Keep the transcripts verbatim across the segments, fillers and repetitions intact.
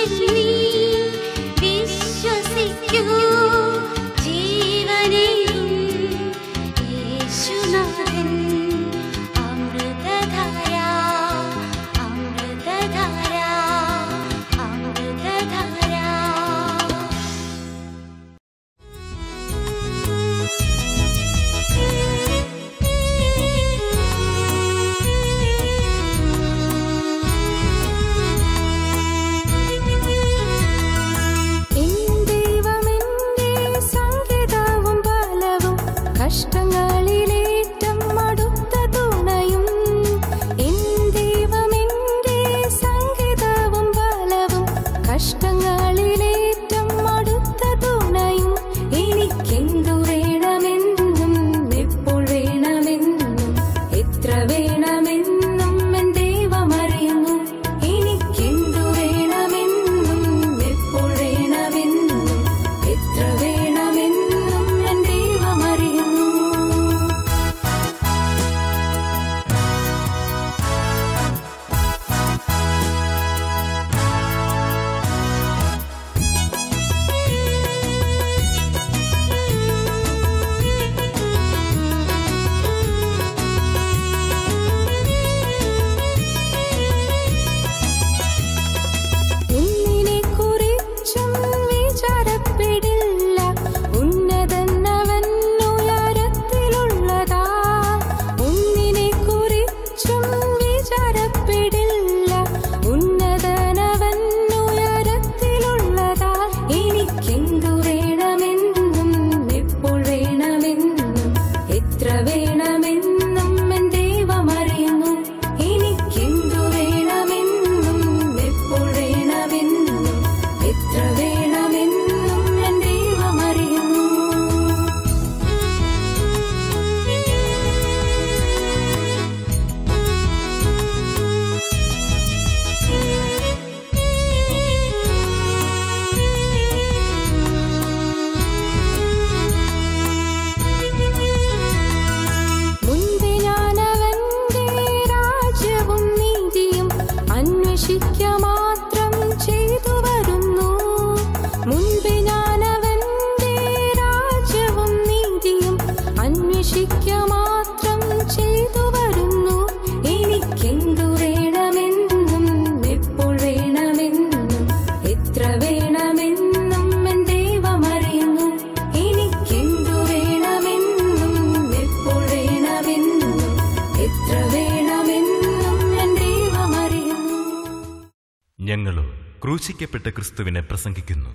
ഞങ്ങളും ക്രൂശിക്കപ്പെട്ട ക്രിസ്തുവിനെ പ്രസംഗിക്കുന്നു.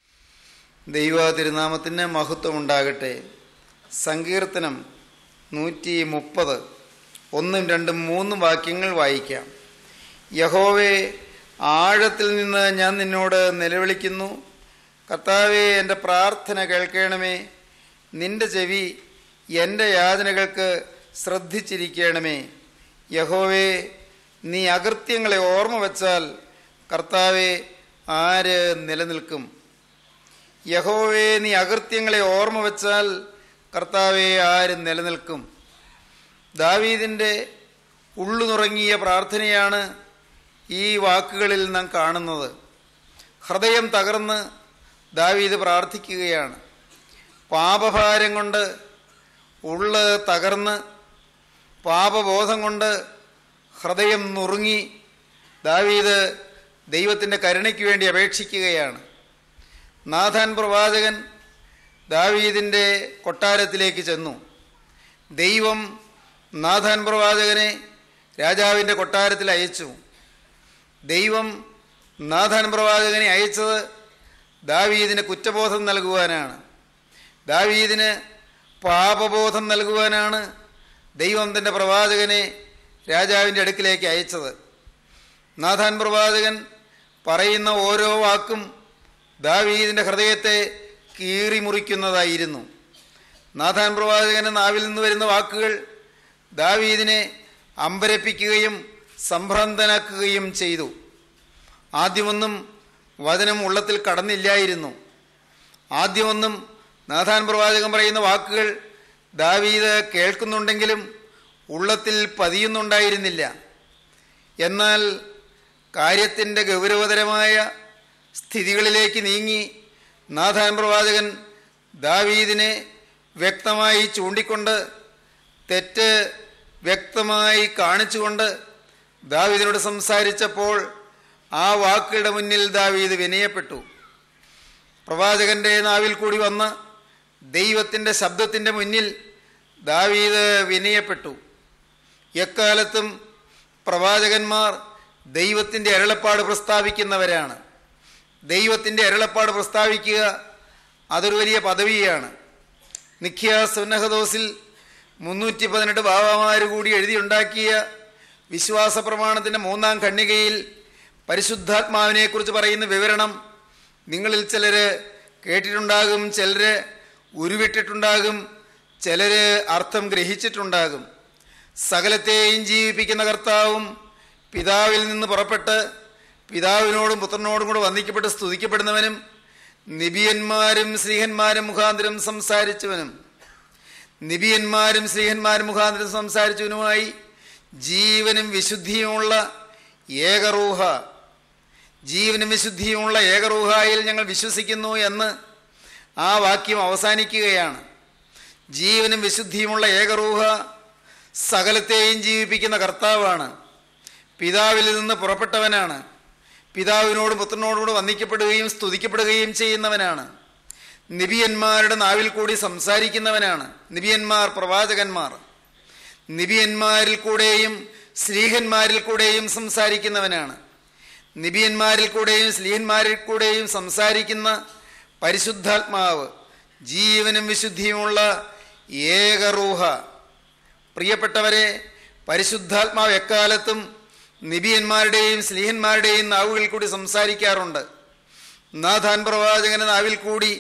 ദൈവ തിരുനാമത്തിന് മഹത്വം ഉണ്ടാകട്ടെ. സങ്കീർത്തനം നൂറ്റി മുപ്പത് ഒന്നും രണ്ടും മൂന്നും വാക്യങ്ങൾ വായിക്കാം. യഹോവേ, ആഴത്തിൽ നിന്ന് ഞാൻ നിന്നോട് നിലവിളിക്കുന്നു. കർത്താവേ, എൻ്റെ പ്രാർത്ഥന കേൾക്കണമേ. നിന്റെ ചെവി എൻ്റെ യാചനകൾക്ക് ശ്രദ്ധിച്ചിരിക്കണമേ. യഹോവേ, നീ അകൃത്യങ്ങളെ ഓർമ്മ വച്ചാൽ കർത്താവേ, ആര് നിലനിൽക്കും? യഹോവേ, നീ അകൃത്യങ്ങളെ ഓർമ്മ വച്ചാൽ കർത്താവേ, ആര് നിലനിൽക്കും? ദാവീദിൻ്റെ ഉള്ളുനുറങ്ങിയ പ്രാർത്ഥനയാണ് ഈ വാക്കുകളിൽ നാം കാണുന്നത്. ഹൃദയം തകർന്ന് ദാവീദ് പ്രാർത്ഥിക്കുകയാണ്. പാപഭാരം കൊണ്ട് ഉള്ള് തകർന്ന്, പാപബോധം കൊണ്ട് ഹൃദയം നുറുങ്ങി ദാവീദ് ദൈവത്തിൻ്റെ കരുണയ്ക്ക് വേണ്ടി അപേക്ഷിക്കുകയാണ്. നാഥാൻ പ്രവാചകൻ ദാവീദിൻ്റെ കൊട്ടാരത്തിലേക്ക് ചെന്നു. ദൈവം നാഥാൻ പ്രവാചകനെ രാജാവിൻ്റെ കൊട്ടാരത്തിൽ അയച്ചു. ദൈവം നാഥാൻ പ്രവാചകനെ അയച്ചത് ദാവീദിന് കുറ്റബോധം നൽകുവാനാണ്. ദാവീദിന് പാപബോധം നൽകുവാനാണ് ദൈവം തൻ്റെ പ്രവാചകനെ രാജാവിൻ്റെ അടുക്കിലേക്ക് അയച്ചത്. നാഥാൻ പ്രവാചകൻ പറയുന്ന ഓരോ വാക്കും ദാവീദിൻ്റെ ഹൃദയത്തെ കീറി മുറിക്കുന്നതായിരുന്നു. നാഥാൻ പ്രവാചകൻ്റെ നാവിൽ നിന്ന് വരുന്ന വാക്കുകൾ ദാവീദിനെ അമ്പരപ്പിക്കുകയും സംഭ്രാന്തനാക്കുകയും ചെയ്തു. ആദ്യമൊന്നും വചനം ഉള്ളത്തിൽ കടന്നില്ലായിരുന്നു. ആദ്യമൊന്നും നാഥാൻ പ്രവാചകൻ പറയുന്ന വാക്കുകൾ ദാവീദ് കേൾക്കുന്നുണ്ടെങ്കിലും ഉള്ളത്തിൽ പതിയുന്നുണ്ടായിരുന്നില്ല. എന്നാൽ കാര്യത്തിൻ്റെ ഗൗരവതരമായ സ്ഥിതികളിലേക്ക് നീങ്ങി നാഥാൻ പ്രവാചകൻ ദാവീദിനെ വ്യക്തമായി ചൂണ്ടിക്കൊണ്ട്, തെറ്റ് വ്യക്തമായി കാണിച്ചുകൊണ്ട് ദാവീദിനോട് സംസാരിച്ചപ്പോൾ ആ വാക്കുകളുടെ മുന്നിൽ ദാവീദ് വിനയപ്പെട്ടു. പ്രവാചകന്റെ നാവിൽ കൂടി വന്ന ദൈവത്തിൻ്റെ ശബ്ദത്തിൻ്റെ മുന്നിൽ ദാവീദ് വിനയപ്പെട്ടു. എക്കാലത്തും പ്രവാചകന്മാർ ദൈവത്തിൻ്റെ അരുളപ്പാട് പ്രസ്താവിക്കുന്നവരാണ്. ദൈവത്തിൻ്റെ അരുളപ്പാട് പ്രസ്താവിക്കുക അതൊരു വലിയ പദവിയാണ്. നിഖ്യ സുന്നഹദോസിൽ മുന്നൂറ്റി പതിനെട്ട് ബാബാമാർ കൂടി എഴുതിയുണ്ടാക്കിയ വിശ്വാസ പ്രമാണത്തിൻ്റെ മൂന്നാം ഖണ്ഡികയിൽ പരിശുദ്ധാത്മാവിനെക്കുറിച്ച് പറയുന്ന വിവരണം നിങ്ങളിൽ ചിലർ കേട്ടിട്ടുണ്ടാകും, ചിലർ ഉരുവിട്ടിട്ടുണ്ടാകും, ചിലർ അർത്ഥം ഗ്രഹിച്ചിട്ടുണ്ടാകും. സകലത്തെയും ജീവിപ്പിക്കുന്ന കർത്താവും പിതാവിൽ നിന്ന് പുറപ്പെട്ട് പിതാവിനോടും പുത്രനോടും കൂടെ വന്ദിക്കപ്പെട്ട് സ്തുതിക്കപ്പെടുന്നവനും നിബിയന്മാരും ശ്രീഹന്മാരും മുഖാന്തരം സംസാരിച്ചവനും നിബിയന്മാരും ശ്രീഹന്മാരും മുഖാന്തരം സംസാരിച്ചവനുമായി ജീവനും വിശുദ്ധിയുമുള്ള ഏകറൂഹ ജീവനും വിശുദ്ധിയുമുള്ള ഏകറൂഹായിൽ ഞങ്ങൾ വിശ്വസിക്കുന്നു എന്ന് ആ വാക്യം അവസാനിക്കുകയാണ്. ജീവനും വിശുദ്ധിയുമുള്ള ഏകറൂഹ സകലത്തെയും ജീവിപ്പിക്കുന്ന കർത്താവാണ്. പിതാവിൽ നിന്ന് പുറപ്പെട്ടവനാണ്. പിതാവിനോടും പുത്രനോടുകൂടെ വന്ദിക്കപ്പെടുകയും സ്തുതിക്കപ്പെടുകയും ചെയ്യുന്നവനാണ്. നിബിയന്മാരുടെ നാവിൽ കൂടി സംസാരിക്കുന്നവനാണ്. നിബിയന്മാർ പ്രവാചകന്മാർ. നിബിയന്മാരിൽ കൂടെയും ശ്ലീഹന്മാരിൽ കൂടെയും സംസാരിക്കുന്നവനാണ്. നിബിയന്മാരിൽ കൂടെയും ശ്ലീഹന്മാരിൽ കൂടെയും സംസാരിക്കുന്ന പരിശുദ്ധാത്മാവ്, ജീവനും വിശുദ്ധിയുമുള്ള ഏകറൂഹ. പ്രിയപ്പെട്ടവരെ, പരിശുദ്ധാത്മാവ് എക്കാലത്തും നിബിയന്മാരുടെയും ശ്ലീഹന്മാരുടെയും നാവുകളിൽ കൂടി സംസാരിക്കാറുണ്ട്. നാഥാൻ പ്രവാചകന്റെ നാവിൽ കൂടി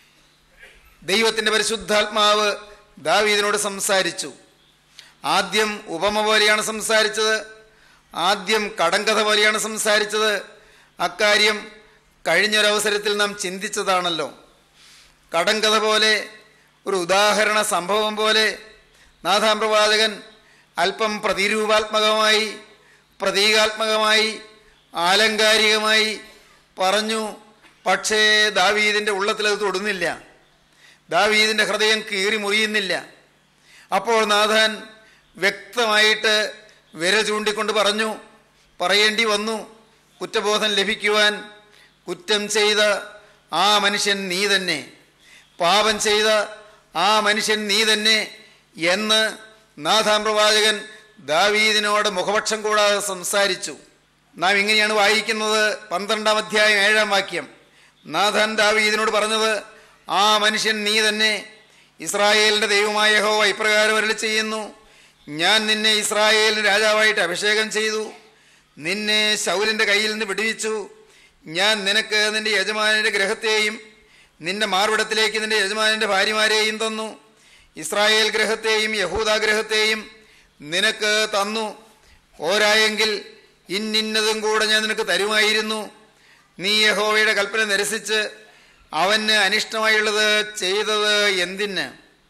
ദൈവത്തിൻ്റെ പരിശുദ്ധാത്മാവ് ദാവീദിനോട് സംസാരിച്ചു. ആദ്യം ഉപമ പോലെയാണ് സംസാരിച്ചത്. ആദ്യം കടങ്കഥ പോലെയാണ് സംസാരിച്ചത്. അക്കാര്യം കഴിഞ്ഞൊരവസരത്തിൽ നാം ചിന്തിച്ചതാണല്ലോ. കടങ്കഥ പോലെ, ഒരു ഉദാഹരണ സംഭവം പോലെ നാഥാൻ പ്രവാചകൻ അല്പം പ്രതിരൂപാത്മകമായി, പ്രതീകാത്മകമായി, ആലങ്കാരികമായി പറഞ്ഞു. പക്ഷേ ദാവീദിൻ്റെ ഉള്ളത്തിലത് തൊടുന്നില്ല. ദാവീദിൻ്റെ ഹൃദയം കീറി മുറിയുന്നില്ല. അപ്പോൾ നാഥാൻ വ്യക്തമായിട്ട് വിരൽ ചൂണ്ടിക്കൊണ്ട് പറഞ്ഞു, പറയേണ്ടി വന്നു, കുറ്റബോധം ലഭിക്കുവാൻ, കുറ്റം ചെയ്ത ആ മനുഷ്യൻ നീ തന്നെ, പാപം ചെയ്ത ആ മനുഷ്യൻ നീ തന്നെ എന്ന് നാഥാൻ പ്രവാചകൻ ദാവീദിനോട് മുഖപക്ഷം കൂടാതെ സംസാരിച്ചു. നാം ഇങ്ങനെയാണ് വായിക്കുന്നത്. പന്ത്രണ്ടാം അധ്യായം ഏഴാം വാക്യം. നാഥാൻ ദാവീദിനോട് പറഞ്ഞത്, ആ മനുഷ്യൻ നീ തന്നെ. ഇസ്രായേലിൻ്റെ ദൈവമായ യഹോവ ഇപ്രകാരം അരുളി ചെയ്യുന്നു, ഞാൻ നിന്നെ ഇസ്രായേലിന് രാജാവായിട്ട് അഭിഷേകം ചെയ്തു, നിന്നെ ശൗലിൻ്റെ കയ്യിൽ നിന്ന് വിടുവിച്ചു. ഞാൻ നിനക്ക് നിന്റെ യജമാനൻ്റെ ഗൃഹത്തെയും നിന്റെ മാർവിടത്തിലേക്ക് നിന്റെ യജമാനൻ്റെ ഭാര്യമാരെയും തന്നു. ഇസ്രായേൽ ഗൃഹത്തെയും യഹൂദാ ഗൃഹത്തെയും നിനക്ക് തന്നു. പോരായെങ്കിൽ ഇന്നിന്നതും കൂടെ ഞാൻ നിനക്ക് തരുമായിരുന്നു. നീ യഹോവയുടെ കൽപ്പന നിരസിച്ച് അവന് അനിഷ്ടമായുള്ളത് ചെയ്തത് എന്തിന്?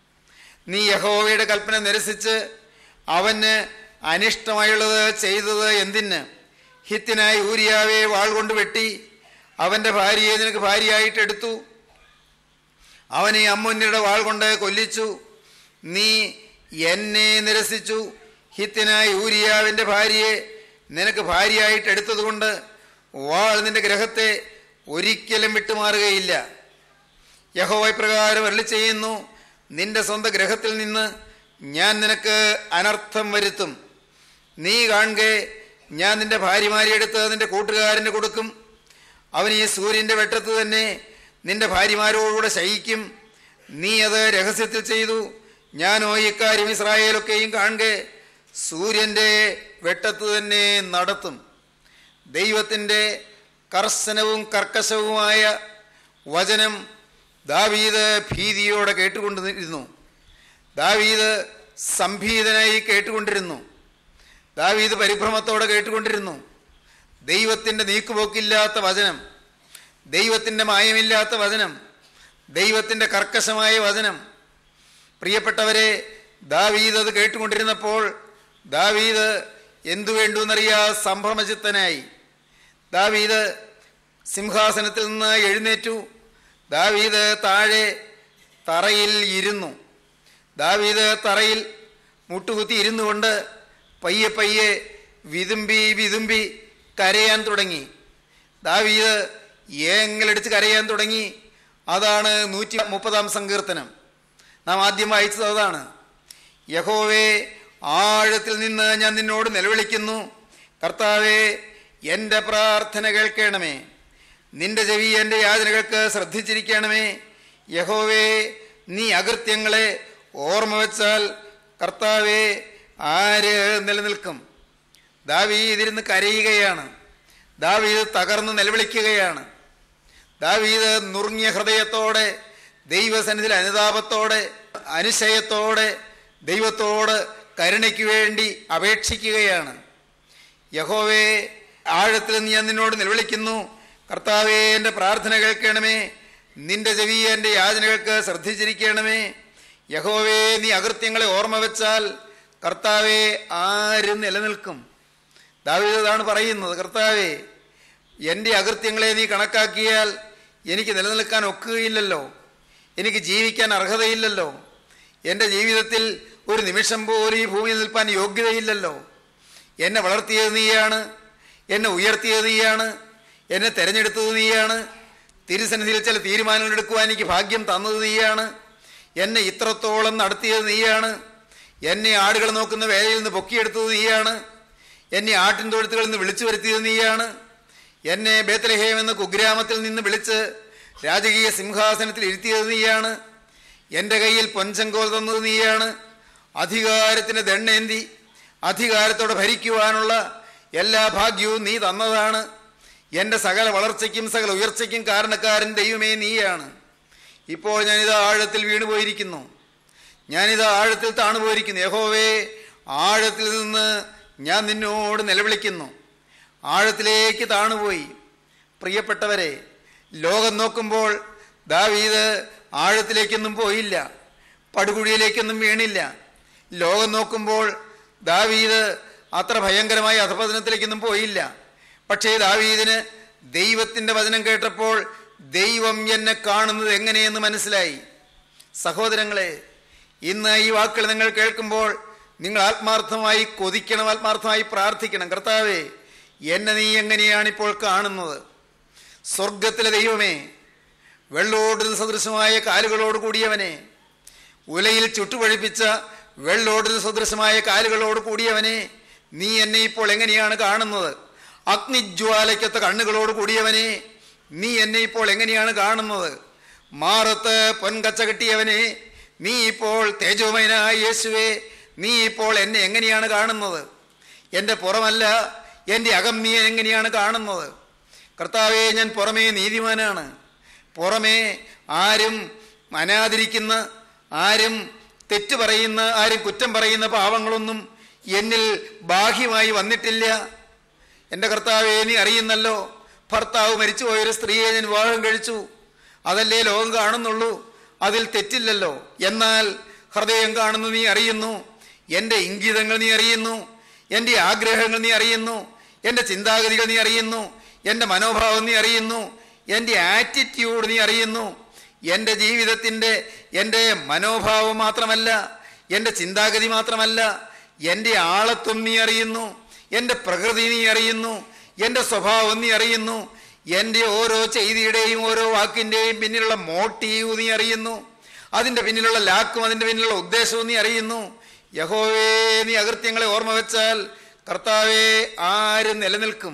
നീ യഹോവയുടെ കൽപ്പന നിരസിച്ച് അവന് അനിഷ്ടമായുള്ളത് ചെയ്തത് എന്തിന്? ഹിത്തിനായി ഊരിയാവെ വാൾ കൊണ്ട് വെട്ടി അവൻ്റെ ഭാര്യയെ നിനക്ക് ഭാര്യയായിട്ട് എടുത്തു. അവനെ അമ്മൂന്യരുടെ വാൾ കൊണ്ട് കൊല്ലിച്ചു. നീ എന്നെ നിരസിച്ചു. ഹിത്തിനായി ഊരിയാവിൻ്റെ ഭാര്യയെ നിനക്ക് ഭാര്യയായിട്ട് എടുത്തതുകൊണ്ട് വാൾ നിന്റെ ഗ്രഹത്തെ ഒരിക്കലും വിട്ടുമാറുകയില്ല. യഹോവ പ്രകാരം അരുളി ചെയ്യുന്നു, നിന്റെ സ്വന്തം ഗ്രഹത്തിൽ നിന്ന് ഞാൻ നിനക്ക് അനർത്ഥം വരുത്തും. നീ കാണുക, ഞാൻ നിന്റെ ഭാര്യമാരെ എടുത്ത് നിന്റെ കൂട്ടുകാരന് കൊടുക്കും. അവൻ ഈ സൂര്യൻ്റെ വെട്ടത്ത് തന്നെ നിന്റെ ഭാര്യമാരോടുകൂടെ ശയിക്കും. നീ അത് രഹസ്യത്തിൽ ചെയ്തു. ഞാനോ ഇക്കാര്യം ഇസ്രായേലൊക്കെയും കാണുക സൂര്യൻ്റെ വെട്ടത്ത് തന്നെ നടത്തും. ദൈവത്തിൻ്റെ കർശനവും കർക്കശവുമായ വചനം ദാവീദ് ഭീതിയോടെ കേട്ടുകൊണ്ടിരുന്നു. ദാവീദ് സംഭീതനായി കേട്ടുകൊണ്ടിരുന്നു. ദാവീദ് പരിഭ്രമത്തോടെ കേട്ടുകൊണ്ടിരുന്നു. ദൈവത്തിൻ്റെ നീക്കുപോക്കില്ലാത്ത വചനം, ദൈവത്തിൻ്റെ മായമില്ലാത്ത വചനം, ദൈവത്തിൻ്റെ കർക്കശമായ വചനം. പ്രിയപ്പെട്ടവരെ, ദാവീദ് അത് കേട്ടുകൊണ്ടിരുന്നപ്പോൾ ദാവീദ് എന്തു വേണ്ടുവെന്നറിയാ സംഭ്രമചിത്തനായി. ദാവീദ് സിംഹാസനത്തിൽ നിന്ന് എഴുന്നേറ്റു. ദാവീദ് താഴെ തറയിൽ ഇരുന്നു. ദാവീദ് തറയിൽ മുട്ടുകുത്തി ഇരുന്നു കൊണ്ട് പയ്യെ പയ്യെ വിതുമ്പി വിതുമ്പി കരയാൻ തുടങ്ങി. ദാവീദ് ഏങ്ങലടിച്ച് കരയാൻ തുടങ്ങി. അതാണ് നൂറ്റി മുപ്പതാം സങ്കീർത്തനം. നാം ആദ്യം വായിച്ചത് അതാണ്. യഹോവേ, ആഴത്തിൽ നിന്ന് ഞാൻ നിന്നോട് നിലവിളിക്കുന്നു. കർത്താവേ, എൻ്റെ പ്രാർത്ഥന കേൾക്കണമേ. നിന്റെ ചെവി എൻ്റെ യാചനകൾക്ക് ശ്രദ്ധിച്ചിരിക്കണമേ. യഹോവേ, നീ അകൃത്യങ്ങളെ ഓർമ്മ വെച്ചാൽ കർത്താവേ, ആര് നിലനിൽക്കും? ദാവീദ് ഇരുന്ന് കരയുകയാണ്. ദാവീദ് തകർന്ന് നിലവിളിക്കുകയാണ്. ദാവീദ് നുറുങ്ങിയ ഹൃദയത്തോടെ, ദൈവസന്നിധിയിൽ അനുതാപത്തോടെ, അനുശയത്തോടെ ദൈവത്തോട് കരുണയ്ക്ക് വേണ്ടി അപേക്ഷിക്കുകയാണ്. യഹോവേ, ആഴത്തിൽ നിന്ന് ഞാൻ നിന്നോട് നിലവിളിക്കുന്നു. കർത്താവേ, എൻ്റെ പ്രാർത്ഥന കേൾക്കണമേ. നിന്റെ ചെവി എൻ്റെ യാചനകൾക്ക് ശ്രദ്ധിച്ചിരിക്കണമേ. യഹോവേ, നീ അകൃത്യങ്ങളെ ഓർമ്മ വെച്ചാൽ കർത്താവേ, ആര് നിലനിൽക്കും? ദാവീദ് അതാണ് പറയുന്നത്. കർത്താവേ, എൻ്റെ അകൃത്യങ്ങളെ നീ കണക്കാക്കിയാൽ എനിക്ക് നിലനിൽക്കാൻ ഒക്കുകയില്ലല്ലോ, എനിക്ക് ജീവിക്കാൻ അർഹതയില്ലല്ലോ, എൻ്റെ ജീവിതത്തിൽ ഒരു നിമിഷം പോലും ഈ ഭൂമിയിൽ നിൽപ്പാൻ യോഗ്യതയില്ലല്ലോ. എന്നെ വളർത്തിയത് നീയാണ്, എന്നെ ഉയർത്തിയത് നീയാണ്, എന്നെ തിരഞ്ഞെടുത്തത് നീയാണ്, തിരുസന്നിധിയിൽ ചില തീരുമാനങ്ങൾ എടുക്കുവാൻ എനിക്ക് ഭാഗ്യം തന്നത് നീയാണ്, എന്നെ ഇത്രത്തോളം നടത്തിയത് നീയാണ്, എന്നെ ആടുകൾ നോക്കുന്ന വേലയിൽ നിന്ന് പൊക്കിയെടുത്തത് നീയാണ്, എന്നെ ആട്ടിൻ തൊഴുത്തുകളിൽ നിന്ന് വിളിച്ചു വരുത്തിയത് നീയാണ്, എന്നെ ബേത്ലഹേം എന്ന കുഗ്രാമത്തിൽ നിന്ന് വിളിച്ച് രാജകീയ സിംഹാസനത്തിൽ ഇരുത്തിയത് നീയാണ്, എൻ്റെ കയ്യിൽ പൊൻചങ്കോൽ തന്നത് നീയാണ്, അധികാരത്തിന് ദണ്ണേന്തി അധികാരത്തോടെ ഭരിക്കുവാനുള്ള എല്ലാ ഭാഗ്യവും നീ തന്നതാണ്. എൻ്റെ സകല വളർച്ചയ്ക്കും സകല ഉയർച്ചയ്ക്കും കാരണക്കാരൻ ദൈവമേ നീയാണ്. ഇപ്പോൾ ഞാനിത് ആഴത്തിൽ വീണുപോയിരിക്കുന്നു, ഞാനിത് ആഴത്തിൽ താണുപോയിരിക്കുന്നു. യഹോവേ, ആഴത്തിൽ നിന്ന് ഞാൻ നിന്നോട് നിലവിളിക്കുന്നു. ആഴത്തിലേക്ക് താണുപോയി. പ്രിയപ്പെട്ടവരെ, ലോകം നോക്കുമ്പോൾ ദാവീദ് ആഴത്തിലേക്കൊന്നും പോയില്ല, പടുകുഴിയിലേക്കൊന്നും വീണില്ല. ലോകം നോക്കുമ്പോൾ ദാവീദ് അത്ര ഭയങ്കരമായ അധപതനത്തിലേക്കൊന്നും പോയില്ല. പക്ഷേ ദാവീദിന് ദൈവത്തിൻ്റെ വചനം കേട്ടപ്പോൾ ദൈവം എന്നെ കാണുന്നത് എങ്ങനെയെന്ന് മനസ്സിലായി. സഹോദരങ്ങളെ, ഇന്ന് ഈ വാക്കുകൾ നിങ്ങൾ കേൾക്കുമ്പോൾ നിങ്ങൾ ആത്മാർത്ഥമായി കൊതിക്കണം, ആത്മാർത്ഥമായി പ്രാർത്ഥിക്കണം. കർത്താവേ, എന്നെ നീ എങ്ങനെയാണിപ്പോൾ കാണുന്നത്? സ്വർഗത്തിലെ ദൈവമേ, വെള്ളോടിന് സദൃശമായ കാലുകളോട് കൂടിയവനെ, ഉലയിൽ ചുട്ടുപഴിപ്പിച്ച വെള്ളോടിന് സദൃശമായ കാലുകളോട് കൂടിയവനെ, നീ എന്നെ ഇപ്പോൾ എങ്ങനെയാണ് കാണുന്നത്? അഗ്നിജ്വാലയ്ക്കൊത്ത കണ്ണുകളോട് കൂടിയവനെ, നീ എന്നെ ഇപ്പോൾ എങ്ങനെയാണ് കാണുന്നത്? മാറത്ത് പൊൻകച്ച കെട്ടിയവനെ, നീ ഇപ്പോൾ തേജോമയനായ യേശുവേ, നീ ഇപ്പോൾ എന്നെ എങ്ങനെയാണ് കാണുന്നത്? എൻ്റെ പുറമല്ല, എൻ്റെ അകം നീ എങ്ങനെയാണ് കാണുന്നത്? കർത്താവേ, ഞാൻ പുറമേ നീതിമാനാണ്, പുറമേ ആരും അനാദരിക്കുന്ന, ആരും തെറ്റ് പറയുന്ന, ആരും കുറ്റം പറയുന്ന പാവങ്ങളൊന്നും എന്നിൽ ബാഹ്യമായി വന്നിട്ടില്ല. എൻ്റെ കർത്താവേ, നീ അറിയുന്നല്ലോ, ഭർത്താവ് മരിച്ചുപോയൊരു സ്ത്രീയെ ഞാൻ വിവാഹം കഴിച്ചു, അതല്ലേ ലോകം കാണുന്നുള്ളൂ, അതിൽ തെറ്റില്ലല്ലോ. എന്നാൽ ഹൃദയം കാണുന്നു നീ അറിയുന്നു, എൻ്റെ ഇംഗിതങ്ങൾ നീ അറിയുന്നു, എൻ്റെ ആഗ്രഹങ്ങൾ നീ അറിയുന്നു, എൻ്റെ ചിന്താഗതികൾ നീ അറിയുന്നു, എൻ്റെ മനോഭാവം നീ അറിയുന്നു, എൻ്റെ ആറ്റിറ്റ്യൂഡ് നീ അറിയുന്നു. എൻ്റെ ജീവിതത്തിൻ്റെ എൻ്റെ മനോഭാവം മാത്രമല്ല, എൻ്റെ ചിന്താഗതി മാത്രമല്ല, എൻ്റെ ആളത്വം നീ അറിയുന്നു, എൻ്റെ പ്രകൃതി നീ അറിയുന്നു, എൻ്റെ സ്വഭാവം നീ അറിയുന്നു, എൻ്റെ ഓരോ ചെയ്തിയുടെയും ഓരോ വാക്കിൻ്റെയും പിന്നിലുള്ള മോട്ടീവ് നീ അറിയുന്നു, അതിൻ്റെ പിന്നിലുള്ള ലാക്കും അതിൻ്റെ പിന്നിലുള്ള ഉദ്ദേശവും നീ അറിയുന്നു. യഹോവേ, നീ അകൃത്യങ്ങളെ ഓർമ്മ വെച്ചാൽ കർത്താവേ, ആര് നിലനിൽക്കും?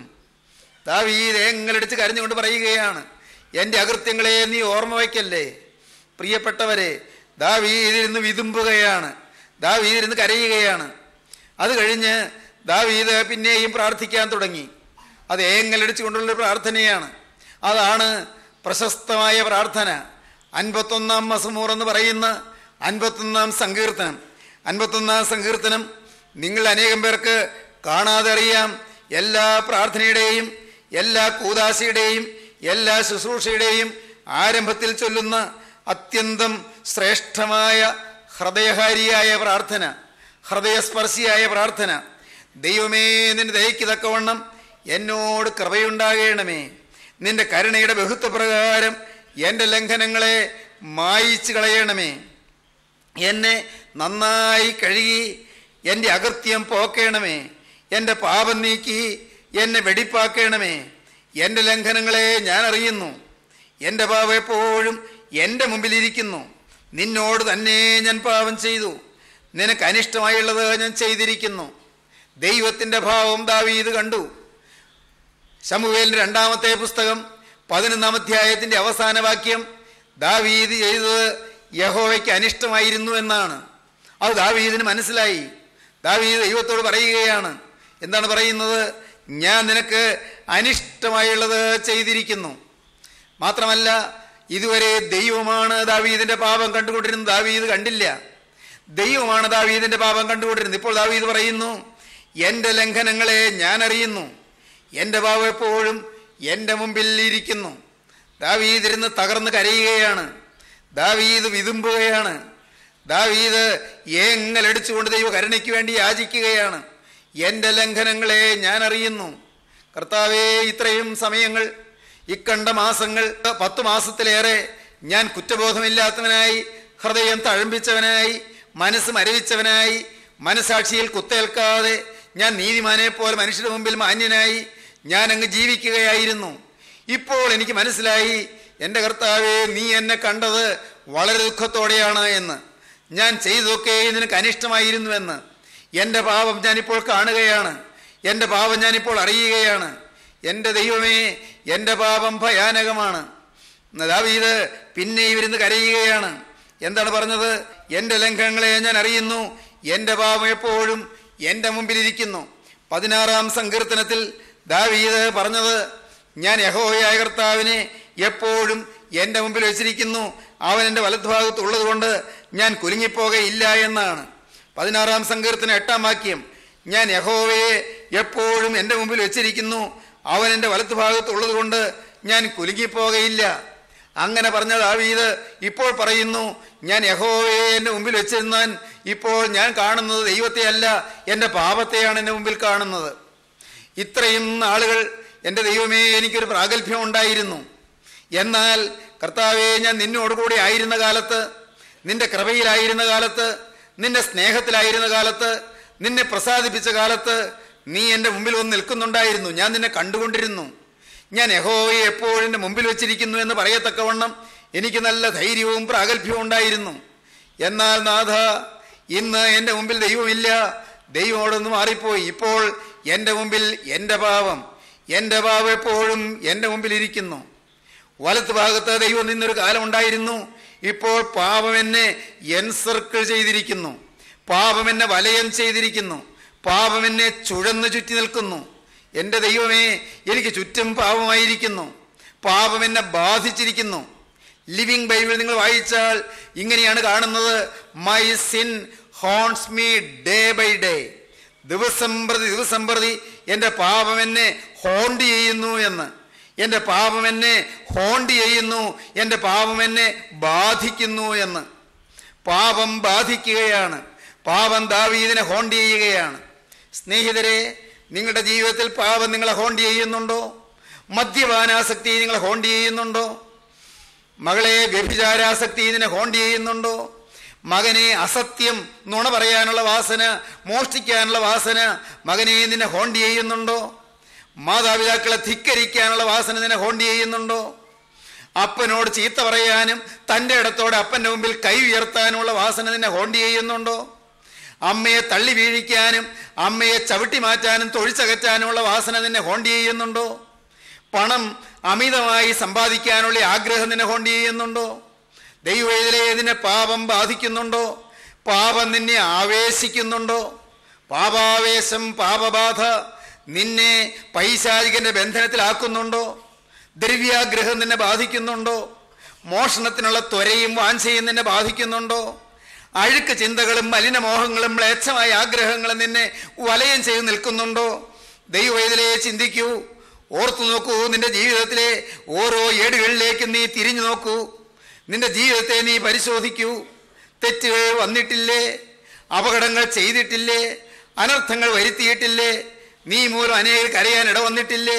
ദാവീദ് ഏങ്ങലടിച്ച് കരഞ്ഞുകൊണ്ട് പറയുകയാണ്, എൻ്റെ അകൃത്യങ്ങളെ നീ ഓർമ്മ വയ്ക്കല്ലേ. പ്രിയപ്പെട്ടവരെ, ദാവീദിരുന്ന് വിതുമ്പുകയാണ്, ദാവീദിരുന്ന് കരയുകയാണ്. അത് കഴിഞ്ഞ് ദാവീദ് പിന്നെയും പ്രാർത്ഥിക്കാൻ തുടങ്ങി. അത് ഏങ്ങലടിച്ചുകൊണ്ടുള്ള പ്രാർത്ഥനയാണ്. അതാണ് പ്രശസ്തമായ പ്രാർത്ഥന. അൻപത്തൊന്നാം മസമൂർ എന്ന് പറയുന്ന അൻപത്തൊന്നാം സങ്കീർത്തനം. അൻപത്തൊന്നാം സങ്കീർത്തനം നിങ്ങൾ അനേകം പേർക്ക് കാണാതെ അറിയാം. എല്ലാ പ്രാർത്ഥനയുടെയും എല്ലാ കൂദാശയുടെയും എല്ലാ ശുശ്രൂഷയുടെയും ആരംഭത്തിൽ ചൊല്ലുന്ന അത്യന്തം ശ്രേഷ്ഠമായ ഹൃദയഹാരിയായ പ്രാർത്ഥന, ഹൃദയസ്പർശിയായ പ്രാർത്ഥന. ദൈവമേ, നിന്റെ ദയയ്ക്ക് തക്കവണ്ണം എന്നോട് കൃപയുണ്ടാകണമേ. നിന്റെ കരുണയുടെ ബഹുത്വപ്രകാരം എൻ്റെ ലംഘനങ്ങളെ മായിച്ചു കളയണമേ. എന്നെ നന്നായി കഴുകി എൻ്റെ അകൃത്യം പോക്കേണമേ. എൻ്റെ പാപം നീക്കി എന്നെ വെടിപ്പാക്കേണമേ. എൻ്റെ ലംഘനങ്ങളെ ഞാൻ അറിയുന്നു, എൻ്റെ പാപം എപ്പോഴും എൻ്റെ മുമ്പിലിരിക്കുന്നു. നിന്നോട് തന്നെ ഞാൻ പാപം ചെയ്തു, നിനക്ക് അനിഷ്ടമായുള്ളത് ഞാൻ ചെയ്തിരിക്കുന്നു. ദൈവത്തിൻ്റെ ഭാവം ദാവീദ് കണ്ടു. ശമൂവേലിൻ്റെ രണ്ടാമത്തെ പുസ്തകം പതിനൊന്നാം അധ്യായത്തിൻ്റെ അവസാന വാക്യം ദാവീദ് ചെയ്തത് യഹോവയ്ക്ക് അനിഷ്ടമായിരുന്നു എന്നാണ്. അത് ദാവീദിന് മനസ്സിലായി. ദാവീദ് ദൈവത്തോട് പറയുകയാണ്, എന്താണ് പറയുന്നത്? ഞാൻ നിനക്ക് അനിഷ്ടമായുള്ളത് ചെയ്തിരിക്കുന്നു. മാത്രമല്ല, ഇതുവരെ ദൈവമാണ് ദാവീദിന്റെ പാപം കണ്ടുകൊണ്ടിരുന്നത്, ദാവീദ് കണ്ടില്ല. ദൈവമാണ് ദാവീദിന്റെ പാപം കണ്ടുകൊണ്ടിരുന്നത്. ഇപ്പോൾ ദാവീദ് പറയുന്നു, എൻ്റെ ലംഘനങ്ങളെ ഞാൻ അറിയുന്നു, എൻ്റെ പാപം എപ്പോഴും എൻ്റെ മുമ്പിൽ ഇരിക്കുന്നു. ദാവീദ് ഇരുന്ന് തകർന്ന് കരയുകയാണ്. ദാവീദ് വിതുമ്പുകയാണ്. ദാവീദ് ഏങ്ങലടിച്ചുകൊണ്ട് ദൈവ കരുണയ്ക്ക് വേണ്ടി യാചിക്കുകയാണ്. എൻ്റെ ലംഘനങ്ങളെ ഞാൻ അറിയുന്നു. കർത്താവേ, ഇത്രയും സമയങ്ങൾ, ഇക്കണ്ട മാസങ്ങൾ, പത്തു മാസത്തിലേറെ ഞാൻ കുറ്റബോധമില്ലാത്തവനായി, ഹൃദയം തഴമ്പിച്ചവനായി, മനസ്സ് മരവിച്ചവനായി, മനസാക്ഷിയിൽ കുത്തേൽക്കാതെ ഞാൻ നീതിമാനെ പോലെ മനുഷ്യരുടെ മുമ്പിൽ മാന്യനായി ഞാൻ അങ്ങ് ജീവിക്കുകയായിരുന്നു. ഇപ്പോൾ എനിക്ക് മനസ്സിലായി, എൻ്റെ കർത്താവേ, നീ എന്നെ കണ്ടത് വളരെ ദുഃഖത്തോടെയാണ് എന്ന്. ഞാൻ ചെയ്തതൊക്കെ നിനക്ക് അനിഷ്ടമായിരുന്നുവെന്ന്. എൻ്റെ പാപം ഞാനിപ്പോൾ കാണുകയാണ്, എൻ്റെ പാപം ഞാനിപ്പോൾ അറിയുകയാണ്. എൻ്റെ ദൈവമേ, എൻ്റെ പാപം ഭയാനകമാണ്. ദാവീദ് പിന്നെ ഇവരുന്ന് കരയുകയാണ്. എന്താണ് പറഞ്ഞത്? എൻ്റെ ലംഘനങ്ങളെ ഞാൻ അറിയുന്നു, എൻ്റെ പാപം എപ്പോഴും എൻ്റെ മുമ്പിലിരിക്കുന്നു. പതിനാറാം സങ്കീർത്തനത്തിൽ ദാവീദ് പറഞ്ഞത്, ഞാൻ യഹോവയായ കർത്താവിനെ എപ്പോഴും എൻ്റെ മുമ്പിൽ വെച്ചിരിക്കുന്നു, അവൻ എൻ്റെ വലതുഭാഗത്തുള്ളത് കൊണ്ട് ഞാൻ കുലുങ്ങിപ്പോകയില്ല എന്നാണ്. പതിനാറാം സങ്കീർത്തനം എട്ടാം വാക്യം, ഞാൻ യഹോവയെ എപ്പോഴും എൻ്റെ മുമ്പിൽ വെച്ചിരിക്കുന്നു, അവൻ എൻ്റെ വലതുഭാഗത്തുള്ളത് കൊണ്ട് ഞാൻ കുലുങ്ങിപ്പോകയില്ല. അങ്ങനെ പറഞ്ഞ ദാവീദ് ഇപ്പോൾ പറയുന്നു, ഞാൻ യഹോവയെ എൻ്റെ മുമ്പിൽ വെച്ചിരുന്നാൽ ഇപ്പോൾ ഞാൻ കാണുന്നത് ദൈവത്തെ അല്ല, എൻ്റെ പാപത്തെയാണ് എൻ്റെ മുമ്പിൽ കാണുന്നത്. ഇത്രയും ആളുകൾ എൻ്റെ ദൈവമേ, എനിക്കൊരു പ്രാഗൽഭ്യം ഉണ്ടായിരുന്നു. എന്നാൽ കർത്താവേ, ഞാൻ നിന്നോടുകൂടി ആയിരുന്ന കാലത്ത്, നിന്റെ കൃപയിലായിരുന്ന കാലത്ത്, നിന്റെ സ്നേഹത്തിലായിരുന്ന കാലത്ത്, നിന്നെ പ്രസാദിപ്പിച്ച കാലത്ത് നീ എൻ്റെ മുമ്പിൽ വന്ന് നിൽക്കുന്നുണ്ടായിരുന്നു. ഞാൻ നിന്നെ കണ്ടുകൊണ്ടിരുന്നു. ഞാൻ യഹോവയെ എപ്പോഴും എൻ്റെ മുമ്പിൽ വെച്ചിരിക്കുന്നു എന്ന് പറയത്തക്കവണ്ണം എനിക്ക് നല്ല ധൈര്യവും പ്രാഗൽഭ്യവും ഉണ്ടായിരുന്നു. എന്നാൽ നാഥ, ഇന്ന് എൻ്റെ മുമ്പിൽ ദൈവമില്ല, ദൈവമോടൊന്ന് മാറിപ്പോയി. ഇപ്പോൾ എൻ്റെ മുമ്പിൽ എൻ്റെ പാപം, എൻ്റെ പാപം എപ്പോഴും എൻ്റെ മുമ്പിൽ ഇരിക്കുന്നു. വലത്ത് ഭാഗത്ത് ദൈവം നിന്നൊരു കാലം ഉണ്ടായിരുന്നു. ഇപ്പോൾ പാപം എന്നെ എൻസർക്കിൾ ചെയ്തിരിക്കുന്നു, പാപം എന്നെ വലയം ചെയ്തിരിക്കുന്നു, പാപം എന്നെ ചുഴന്നു ചുറ്റി നിൽക്കുന്നു. എൻ്റെ ദൈവമേ, എനിക്ക് ചുറ്റും പാപമായിരിക്കുന്നു, പാപം എന്നെ ബാധിച്ചിരിക്കുന്നു. ലിവിങ് ബൈബിൾ നിങ്ങൾ വായിച്ചാൽ ഇങ്ങനെയാണ് കാണുന്നത്, my sin haunts me day by day. ദിവസം പ്രതി ദിവസം പ്രതി എൻ്റെ പാപം എന്നെ ഹോണ്ട് ചെയ്യുന്നു എന്ന്. എൻ്റെ പാപം എന്നെ ഹോണ്ട് ചെയ്യുന്നു, എൻ്റെ പാപം എന്നെ ബാധിക്കുന്നു എന്ന്. പാപം ബാധിക്കുകയാണ്. പാപം ദാവീദിനെ ഹോണ്ട് ചെയ്യുകയാണ്. സ്നേഹിതരെ, നിങ്ങളുടെ ജീവിതത്തിൽ പാപം നിങ്ങളെ ഹോണ്ട് ചെയ്യുന്നുണ്ടോ? മദ്യപാനാസക്തി നിങ്ങളെ ഹോണ്ട് ചെയ്യുന്നുണ്ടോ? മകളെ, വ്യഭിചാരാസക്തി ഇതിനെ ഹോണ്ട് ചെയ്യുന്നുണ്ടോ? മകനെ, അസത്യം, നുണ പറയാനുള്ള വാസന, മോഷ്ടിക്കാനുള്ള വാസന മകനെ നിന്നെ ഹോണ്ട് ചെയ്യുന്നുണ്ടോ? മാതാപിതാക്കളെ ധിക്കരിക്കാനുള്ള വാസന നിന്നെ ഹോണ്ട് ചെയ്യുന്നുണ്ടോ? അപ്പനോട് ചീത്ത പറയാനും തൻ്റെ ഇടത്തോടെ അപ്പൻ്റെ മുമ്പിൽ കൈ ഉയർത്താനുമുള്ള വാസന നിന്നെ ഹോണ്ട് ചെയ്യുന്നുണ്ടോ? അമ്മയെ തള്ളി വീഴിക്കാനും അമ്മയെ ചവിട്ടി മാറ്റാനും തൊഴിച്ചകറ്റാനുമുള്ള വാസന നിന്നെ ഹോണ്ട് ചെയ്യുന്നുണ്ടോ? പണം അമിതമായി സമ്പാദിക്കാനുള്ള ആഗ്രഹം നിന്നെ ഹോണ്ട് ചെയ്യുന്നുണ്ടോ? ദൈവവേദിലെ നിന്നെ പാപം ബാധിക്കുന്നുണ്ടോ? പാപം നിന്നെ ആവേശിക്കുന്നുണ്ടോ? പാപാവേശം, പാപബാധ നിന്നെ പൈശാചികന്റെ ബന്ധനത്തിലാക്കുന്നുണ്ടോ? ദ്രവ്യാഗ്രഹം നിന്നെ ബാധിക്കുന്നുണ്ടോ? മോഷണത്തിനുള്ള ത്വരയും വാഞ്ചയും നിന്നെ ബാധിക്കുന്നുണ്ടോ? അഴുക്ക് ചിന്തകളും മലിനമോഹങ്ങളും മ്ലേച്ഛമായ ആഗ്രഹങ്ങളും നിന്നെ വലയം ചെയ്ത് നിൽക്കുന്നുണ്ടോ? ദൈവവേദിലെ ചിന്തിക്കൂ, ഓർത്തു നോക്കൂ. നിന്റെ ജീവിതത്തിലെ ഓരോ ഏടുകളിലേക്കും നീ തിരിഞ്ഞു നോക്കൂ. നിന്റെ ജീവിതത്തെ നീ പരിശോധിക്കൂ. തെറ്റുകൾ വന്നിട്ടില്ലേ? അപകടങ്ങൾ ചെയ്തിട്ടില്ലേ? അനർത്ഥങ്ങൾ വരുത്തിയിട്ടില്ലേ? നീ മൂലം അനേകർ കരയാൻ ഇട വന്നിട്ടില്ലേ?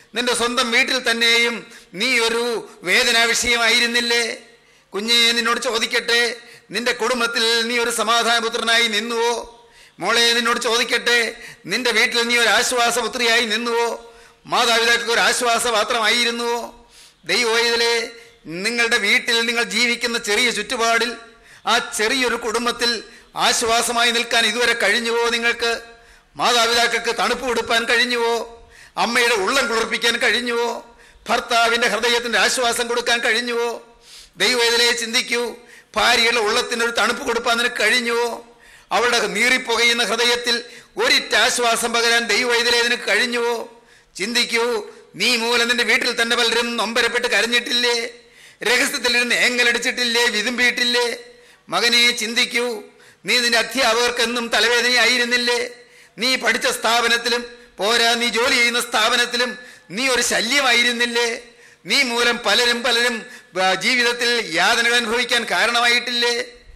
നിന്റെ സ്വന്തം വീട്ടിൽ തന്നെയും നീ ഒരു വേദനാ വിഷയമായിരുന്നില്ലേ? കുഞ്ഞേ, നിന്നോട് ചോദിക്കട്ടെ, നിന്റെ കുടുംബത്തിൽ നീ ഒരു സമാധാനപുത്രനായി നിന്നുവോ? മോളെ, നിന്നോട് ചോദിക്കട്ടെ, നിന്റെ വീട്ടിൽ നീ ഒരു ആശ്വാസപുത്രിയായി നിന്നുവോ? മാതാപിതാക്കൾക്ക് ഒരു ആശ്വാസപാത്രമായിരുന്നുവോ? ദൈവവേദലേ, നിങ്ങളുടെ വീട്ടിൽ നിങ്ങൾ ജീവിക്കുന്ന ചെറിയ ചുറ്റുപാടിൽ, ആ ചെറിയൊരു കുടുംബത്തിൽ ആശ്വാസമായി നിൽക്കാൻ ഇതുവരെ കഴിഞ്ഞുവോ? നിങ്ങൾക്ക് മാതാപിതാക്കൾക്ക് തണുപ്പ് കൊടുക്കാൻ കഴിഞ്ഞുവോ? അമ്മയുടെ ഉള്ളം കുളിർപ്പിക്കാൻ കഴിഞ്ഞുവോ? ഭർത്താവിൻ്റെ ഹൃദയത്തിൻ്റെ ആശ്വാസം കൊടുക്കാൻ കഴിഞ്ഞുവോ? ദൈവവേദലയെ ചിന്തിക്കൂ. ഭാര്യയുടെ ഉള്ളത്തിനൊരു തണുപ്പ് കൊടുക്കാൻ നിനക്ക് കഴിഞ്ഞുവോ? അവളുടെ നീറിപ്പുകയുന്ന ഹൃദയത്തിൽ ഒരിറ്റാശ്വാസം പകരാൻ ദൈവവേദലയെ നിനക്ക് കഴിഞ്ഞുവോ? ചിന്തിക്കൂ. നീ മൂലം നിന്റെ വീട്ടിൽ തന്നെ പലരും നൊമ്പരപ്പെട്ട് കരഞ്ഞിട്ടില്ലേ? രഹസ്യത്തിലിരുന്ന് ഏങ്ങലടിച്ചിട്ടില്ലേ? വിതുമ്പിയിട്ടില്ലേ? മകനെ, ചിന്തിക്കൂ. നീ നിന്റെ അധ്യാപകർക്കെന്നും തലവേദനയായിരുന്നില്ലേ? നീ പഠിച്ച സ്ഥാപനത്തിലും പോരാ, നീ ജോലി ചെയ്യുന്ന സ്ഥാപനത്തിലും നീ ഒരു ശല്യമായിരുന്നില്ലേ? നീ മൂലം പലരും പലരും ജീവിതത്തിൽ യാതനകൾ അനുഭവിക്കാൻ കാരണമായിട്ടില്ലേ?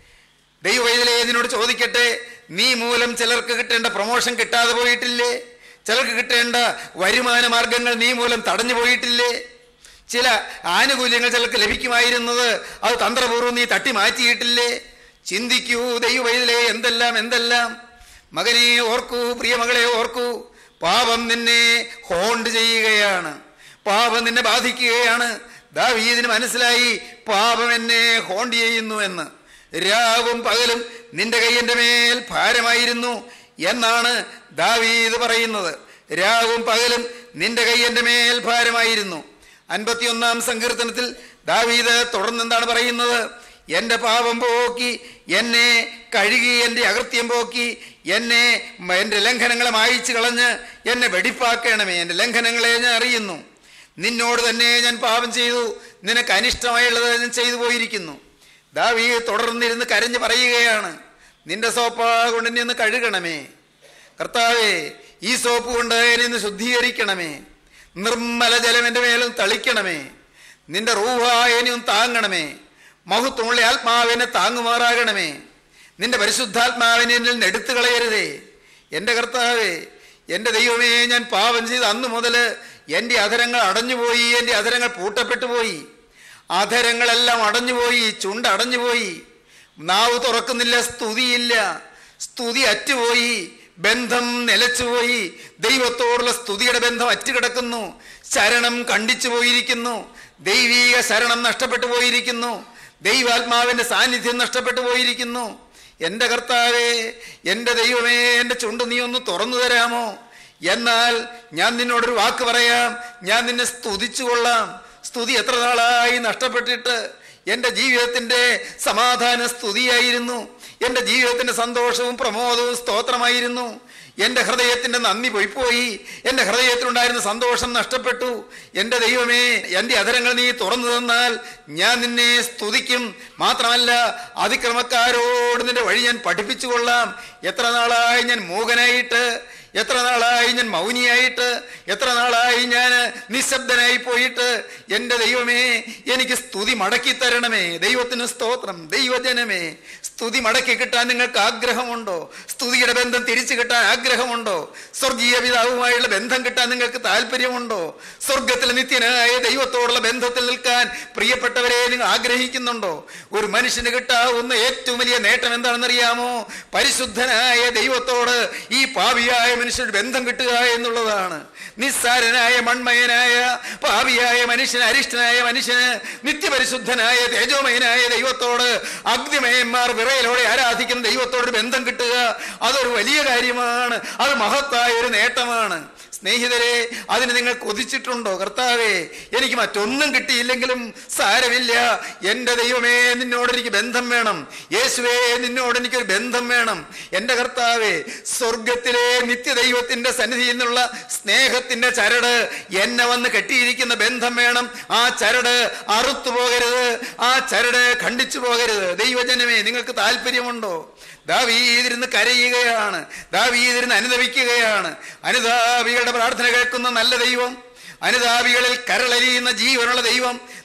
ദൈവവേദലയെ ഇതിനോട് ചോദിക്കട്ടെ, നീ മൂലം ചിലർക്ക് കിട്ടേണ്ട പ്രൊമോഷൻ കിട്ടാതെ പോയിട്ടില്ലേ? ചിലർക്ക് കിട്ടേണ്ട വരുമാന മാർഗങ്ങൾ നീ മൂലം തടഞ്ഞു പോയിട്ടില്ലേ? ചില ആനുകൂല്യങ്ങൾ ചിലർക്ക് ലഭിക്കുമായിരുന്നത് അത് തന്ത്രപൂർവ്വം നീ തട്ടി മാറ്റിയിട്ടില്ലേ? ചിന്തിക്കൂ ദൈവവേദലേ, എന്തെല്ലാം എന്തെല്ലാം. മകനെ ഓർക്കൂ, പ്രിയമകളെ ഓർക്കൂ. പാപം നിന്നെ ഹോണ്ട് ചെയ്യുകയാണ്, പാപം നിന്നെ ബാധിക്കുകയാണ്. ദാവീദിന് മനസ്സിലായി, പാപം എന്നെ ഹോണ്ട് ചെയ്യുന്നു എന്ന്. രാവും പകലും നിന്റെ കൈ എൻ്റെ മേൽ ഭാരമായിരുന്നു എന്നാണ് ദാവീദ് പറയുന്നത്. രാവും പകലും നിന്റെ കൈ എൻ്റെ മേൽ ഭാരമായിരുന്നു. അൻപത്തിയൊന്നാം സങ്കീർത്തനത്തിൽ ദാവീദ് തുടർന്ന് എന്താണ് പറയുന്നത്? എൻ്റെ പാപം പോക്കി, എന്നെ കഴുകി, എൻ്റെ അകൃത്യം പോക്കി, എന്നെ എൻ്റെ ലംഘനങ്ങളെ മായിച്ചു കളഞ്ഞ് എന്നെ വെടിപ്പാക്കണമേ. എൻ്റെ ലംഘനങ്ങളെ ഞാൻ അറിയുന്നു. നിന്നോട് തന്നെ ഞാൻ പാപം ചെയ്തു, നിനക്ക് അനിഷ്ടമായുള്ളത് ഞാൻ ചെയ്തു പോയിരിക്കുന്നു. ദാവീദ് തുടർന്നിരുന്ന് കരഞ്ഞ് പറയുകയാണ്, നിന്റെ സോപ്പ് കൊണ്ട് എന്നെ ഒന്ന് കഴുകണമേ കർത്താവേ, ഈ സോപ്പ് കൊണ്ട് എന്നെ ഒന്ന് ശുദ്ധീകരിക്കണമേ, നിർമ്മല ജലം എൻ്റെ മേലും തളിക്കണമേ, നിന്റെ റൂഹ എന്നെ ഒന്ന് താങ്ങണമേ, മഹത്വമുള്ള ആത്മാവിനെ താങ്ങുമാറാകണമേ, നിന്റെ പരിശുദ്ധാത്മാവിനെ എന്നിൽ നിന്ന് എടുത്തു കളയരുതേ. എൻ്റെ കർത്താവേ, എൻ്റെ ദൈവമേ, ഞാൻ പാപം ചെയ്ത് അന്നു മുതൽ എൻ്റെ അധരങ്ങൾ അടഞ്ഞുപോയി, എൻ്റെ അധരങ്ങൾ പൂട്ടപ്പെട്ടു പോയി, അധരങ്ങളെല്ലാം അടഞ്ഞുപോയി, ചുണ്ട് അടഞ്ഞുപോയി, നാവ് തുറക്കുന്നില്ല, സ്തുതിയില്ല, സ്തുതി അറ്റുപോയി, ബന്ധം നിലച്ചുപോയി, ദൈവത്തോടുള്ള സ്തുതിയുടെ ബന്ധം അറ്റുകിടക്കുന്നു, ശരണം കണ്ടിച്ചു പോയിരിക്കുന്നു, ദൈവീക ശരണം നഷ്ടപ്പെട്ടു പോയിരിക്കുന്നു, ദൈവാത്മാവിൻ്റെ സാന്നിധ്യം നഷ്ടപ്പെട്ടു പോയിരിക്കുന്നു. എൻ്റെ കർത്താവേ, എൻ്റെ ദൈവമേ, എൻ്റെ ചുണ്ട് നീ ഒന്ന് തുറന്നു തരാമോ? എന്നാൽ ഞാൻ നിന്നോടൊരു വാക്ക് പറയാം, ഞാൻ നിന്നെ സ്തുതിച്ചു കൊള്ളാം. സ്തുതി എത്ര നാളായി നഷ്ടപ്പെട്ടിട്ട്. എൻ്റെ ജീവിതത്തിൻ്റെ സമാധാന സ്തുതിയായിരുന്നു, എൻ്റെ ജീവിതത്തിൻ്റെ സന്തോഷവും പ്രമോദവും സ്തോത്രമായിരുന്നു. എൻ്റെ ഹൃദയത്തിൻ്റെ നന്ദി പോയിപ്പോയി, എൻ്റെ ഹൃദയത്തിലുണ്ടായിരുന്ന സന്തോഷം നഷ്ടപ്പെട്ടു. എൻ്റെ ദൈവമേ, എൻ്റെ അധരങ്ങൾ നീ തുറന്നു തന്നാൽ ഞാൻ നിന്നെ സ്തുതിക്കും. മാത്രമല്ല, അതിക്രമക്കാരോട് നിന്റെ വഴി ഞാൻ പഠിപ്പിച്ചു കൊള്ളാം. എത്ര നാളായി ഞാൻ മൂകനായിട്ട്, എത്ര നാളായി ഞാൻ മൗനിയായിട്ട്, എത്ര നാളായി ഞാൻ നിശബ്ദനായി പോയിട്ട്. എൻ്റെ ദൈവമേ, എനിക്ക് സ്തുതി മടക്കി തരണമേ. ദൈവത്തിന് സ്തോത്രം. ദൈവജനമേ, സ്തുതി മടക്കി കിട്ടാൻ നിങ്ങൾക്ക് ആഗ്രഹമുണ്ടോ? സ്തുതിയുടെ ബന്ധം തിരിച്ചു കിട്ടാൻ ആഗ്രഹമുണ്ടോ? സ്വർഗീയ പിതാവുമായുള്ള ബന്ധം കിട്ടാൻ നിങ്ങൾക്ക് താല്പര്യമുണ്ടോ? സ്വർഗത്തിലെ നിത്യനായ ദൈവത്തോടുള്ള ബന്ധത്തിൽ നിൽക്കാൻ പ്രിയപ്പെട്ടവരെ നിങ്ങൾ ആഗ്രഹിക്കുന്നുണ്ടോ? ഒരു മനുഷ്യന് കിട്ടാവുന്ന ഏറ്റവും വലിയ നേട്ടം എന്താണെന്നറിയാമോ? പരിശുദ്ധനായ ദൈവത്തോട് ഈ പാപിയായ മനുഷ്യരുടെ ബന്ധം കിട്ടുക എന്നുള്ളതാണ്. നിസ്സാരനായ മൺമയനായ പാപിയായ മനുഷ്യന്, അരിഷ്ടനായ മനുഷ്യന് നിത്യപരിശുദ്ധനായ തേജോമയനായ ദൈവത്തോട്, അഗ്നിമയന്മാർ വിറയലോടെ ആരാധിക്കുന്ന ദൈവത്തോട് ബന്ധം കിട്ടുക, അതൊരു വലിയ കാര്യമാണ്. അത് മഹത്തായ ഒരു നേട്ടമാണ്. സ്നേഹിതരെ, അതിന് നിങ്ങൾ കൊതിച്ചിട്ടുണ്ടോ? കർത്താവേ, എനിക്ക് മറ്റൊന്നും കിട്ടിയില്ലെങ്കിലും സാരമില്ല, എൻ്റെ ദൈവമേ, നിന്നോട് എനിക്ക് ബന്ധം വേണം. യേശുവേ, നിന്നോട് എനിക്കൊരു ബന്ധം വേണം. എൻ്റെ കർത്താവേ, സ്വർഗത്തിലെ നിത്യദൈവത്തിൻ്റെ സന്നിധിയിൽ നിന്നുള്ള സ്നേഹത്തിൻ്റെ ചരട് എന്നെ വന്ന് കെട്ടിയിരിക്കുന്ന ബന്ധം വേണം. ആ ചരട് അറുത്തു പോകരുത്, ആ ചരട് ഖണ്ഡിച്ചു പോകരുത്. ദൈവജനമേ, നിങ്ങൾക്ക് താല്പര്യമുണ്ടോ? ദാവീദിരുന്ന് കരയുകയാണ്, ദാവീദിരുന്ന് അനുതപിക്കുകയാണ്. അനുതാപികളുടെ പ്രാർത്ഥന കേൾക്കുന്ന നല്ല ദൈവം, അനുതാപികളിൽ കരളരിയുന്ന ജീവനുള്ള ദൈവം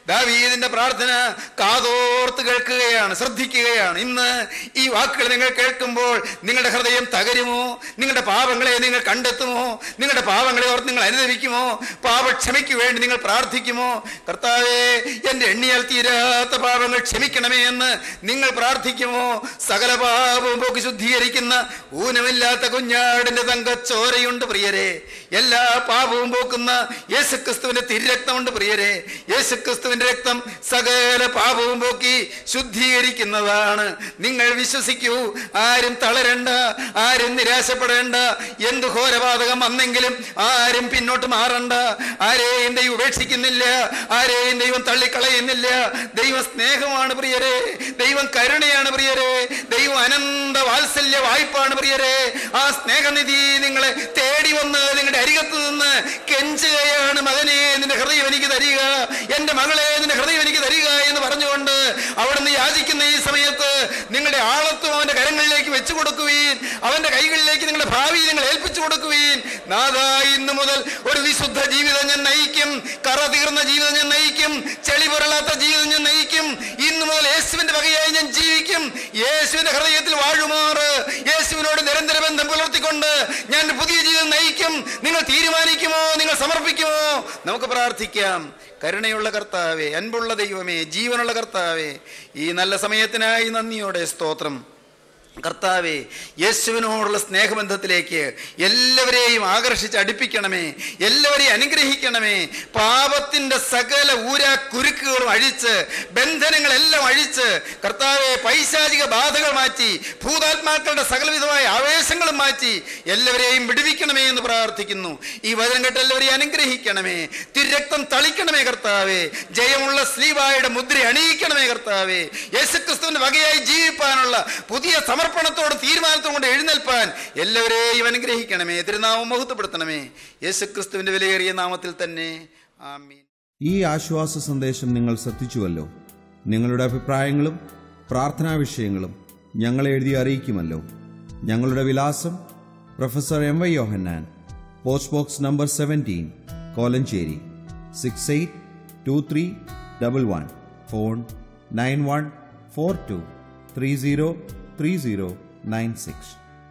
ദാവീദിന്റെ പ്രാർത്ഥന കാതോർത്ത് കേൾക്കുകയാണ്, ശ്രദ്ധിക്കുകയാണ്. ഇന്ന് ഈ വാക്കുകൾ നിങ്ങൾ കേൾക്കുമ്പോൾ നിങ്ങളുടെ ഹൃദയം തകരുമോ? നിങ്ങളുടെ പാപങ്ങളെ നിങ്ങൾ കണ്ടെത്തുമോ? നിങ്ങളുടെ പാപങ്ങളെ ഓർത്ത് നിങ്ങൾ അനുദപിക്കുമോ? പാപക്ഷമയ്ക്ക് വേണ്ടി നിങ്ങൾ പ്രാർത്ഥിക്കുമോ? കർത്താവേ, എന്റെ എണ്ണിയാൽ തീരാത്ത പാപങ്ങൾ ക്ഷമിക്കണമേ എന്ന് നിങ്ങൾ പ്രാർത്ഥിക്കുമോ? സകല പാപവും പോക്കി ശുദ്ധീകരിക്കുന്ന ഊനമില്ലാത്ത കുഞ്ഞാടിന്റെ തങ്കച്ചോരയുണ്ട് പ്രിയരെ. എല്ലാ പാപവും പോക്കുന്ന യേശുക്രിസ്തുവിന്റെ തിരുരക്തമുണ്ട് പ്രിയരെ. യേശുക്രിസ്തുവിന്റെ രക്തം സകല പാപവും പോക്കി ശുദ്ധീകരിക്കുന്നതാണ്. നിങ്ങൾ വിശ്വസിക്കൂ. ആരും തളരണ്ട, ആരും നിരാശപ്പെടേണ്ട. എന്ത് ഘോരപാതകം വന്നെങ്കിലും ആരും പിന്നോട്ട് മാറണ്ട. ആരെയും ദൈവം ഉപേക്ഷിക്കുന്നില്ല, ആരെയും ദൈവം തള്ളിക്കളയുന്നില്ല. ദൈവം സ്നേഹമാണ് പ്രിയരെ, ദൈവം കരുണയാണ് പ്രിയരെ, ദൈവം അനന്ത വാത്സല്യ വായ്പാണ് പ്രിയരെ. ആ സ്നേഹനിധി നിങ്ങളെ തേടി വന്ന് നിങ്ങളുടെ അരികത്ത് നിന്ന് കെഞ്ചുകയാണ്. മകനെ, നിന്റെ ഹൃദയം എനിക്ക് തരിക, എന്റെ മകളെ, നിന്റെ ഹൃദയം എനിക്ക് തരിക എന്ന് പറഞ്ഞുകൊണ്ട് അവിടുന്ന് യാചിക്കുന്ന ഈ സമയത്ത് നിങ്ങളുടെ ആളത്വം അവന്റെ കരങ്ങളിലേക്ക് വെച്ചു കൊടുക്കുവീൻ. അവന്റെ കൈകളിലേക്ക് നിങ്ങളുടെ ഭാവി നിങ്ങൾ ഏൽപ്പിച്ചു കൊടുക്കുവീൻ. നാഥാ, ഇന്നു മുതൽ ഒരു വിശുദ്ധ ജീവിതം ഞാൻ നയിക്കും, കറ തീർന്ന ജീവിതം ഞാൻ നയിക്കും, ചെളി പുരളാത്ത ജീവിതം ഞാൻ നയിക്കും. ഇന്നു മുതൽ യേശുവിന്റെ വകയായി ഞാൻ ജീവിക്കും. യേശുവിന്റെ ഹൃദയത്തിൽ വാഴുമാറ് യേശുവിനോട് നിരന്തര ബന്ധം പുലർത്തിക്കൊണ്ട് ഞാൻ പുതിയ ജീവിതം നയിക്കും. നിങ്ങൾ തീരുമാനിക്കുമോ? നിങ്ങൾ സമർപ്പിക്കുമോ? നമുക്ക് പ്രാർത്ഥിക്കാം. കരുണയുള്ള കർത്താവേ, അൻപുള്ള ദൈവമേ, ജീവനുള്ള കർത്താവേ, ഈ നല്ല സമയത്തിനായി നന്ദിയോടെ സ്തോത്രം. കർത്താവേ, യേശുവിനോടുള്ള സ്നേഹബന്ധത്തിലേക്ക് എല്ലാവരെയും ആകർഷിച്ച് അടുപ്പിക്കണമേ, എല്ലാവരെയും അനുഗ്രഹിക്കണമേ. പാപത്തിന്റെ സകല ഊരാ കുരുക്കുകളും അഴിച്ച്, ബന്ധനങ്ങളെല്ലാം അഴിച്ച്, കർത്താവെ, പൈശാചിക ബാധകൾ മാറ്റി, ഭൂതാത്മാക്കളുടെ സകലവിധമായ ആവേശങ്ങളും മാറ്റി എല്ലാവരെയും വിടുവിക്കണമേ എന്ന് പ്രാർത്ഥിക്കുന്നു. ഈ വചനം കേട്ട് എല്ലാവരെയും അനുഗ്രഹിക്കണമേ, തിരുരക്തം തളിക്കണമേ കർത്താവേ, ജയമുള്ള സ്ലീവായുടെ മുദ്ര അണിയിക്കണമേ കർത്താവേ. യേശുക്രിസ്തുവിന്റെ വകയായി ജീവിപ്പാനുള്ള പുതിയ സമർപ്പണത്തോട് തീരുമാനത്തോട് കൊണ്ട് എഴുന്നേൽപ്പാൻ എല്ലാവരെയും അനുഗ്രഹിക്കണമേ. തിരുനാമം മഹത്വപ്പെടുത്തണമേ. യേശുക്രിസ്തുവിന്റെ വിലയേറിയ നാമത്തിൽ തന്നെ, ആമീൻ. ഈ ആശ്വാസ സന്ദേശം നിങ്ങൾ ശ്രദ്ധിച്ചുവല്ലോ. നിങ്ങളുടെ അഭിപ്രായങ്ങളും പ്രാർത്ഥനാ വിഷയങ്ങളും ഞങ്ങളെ എഴുതി അറിയിക്കുമല്ലോ. ഞങ്ങളുടെ വിലാസം: professor M Y Yohannan, post box number seventeen, Kolenchery six eight two three double one. Phone nine one four two three zero three zero nine six.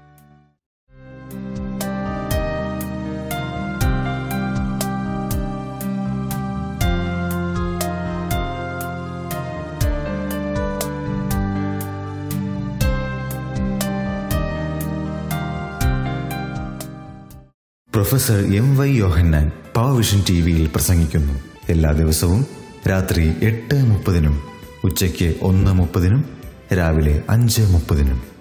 Professor M Y Yohannan power vision T വിയിൽ പ്രസംഗിക്കുന്നു. എല്ലാ ദിവസവും രാത്രി എട്ട് മുപ്പതിനും ഉച്ചയ്ക്ക് ഒന്ന് മുപ്പതിനും രാവിലെ അഞ്ച് മുപ്പതിനും.